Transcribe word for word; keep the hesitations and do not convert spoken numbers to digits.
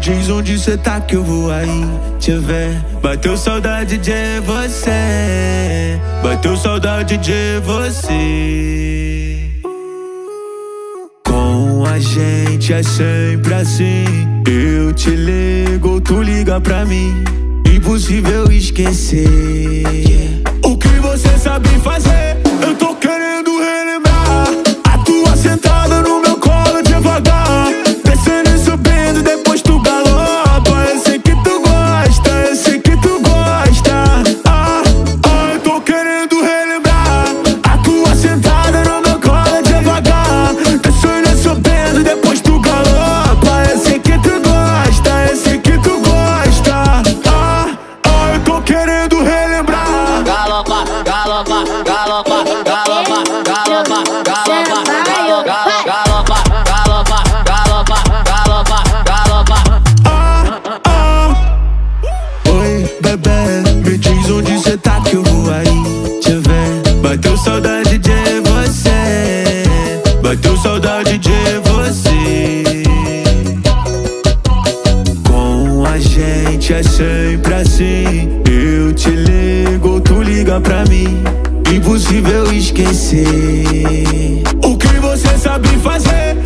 diz onde cê tá que eu vou aí te ver. Bateu saudade de você, bateu saudade de você. Com a gente é sempre assim, eu te ligo, tu liga pra mim. Impossível esquecer o que você sabe fazer. Eu tô querendo relembrar a tua sentada no meu colo devagar, descendo e subindo, depois tu galopa. Eu sei que tu gosta, eu sei que tu gosta. Ah, ah, eu tô querendo relembrar a tua sentada no meu colo devagar, descendo e subindo, depois tu galopa. Eu sei que tu gosta, eu sei que tu gosta. Ah, ah, eu tô querendo relembrar. Galopa, galopa, galopa, galopa, galopa, galopa, galopa, galopa, galopa, galopa, galopa. Ah, ah. Oi, bebê, me diz onde cê tá que eu vou aí te ver. Bateu saudade de você, bateu saudade de você. Com a gente é sempre assim, eu te ligo, tu liga pra mim. Impossível esquecer o que você sabe fazer.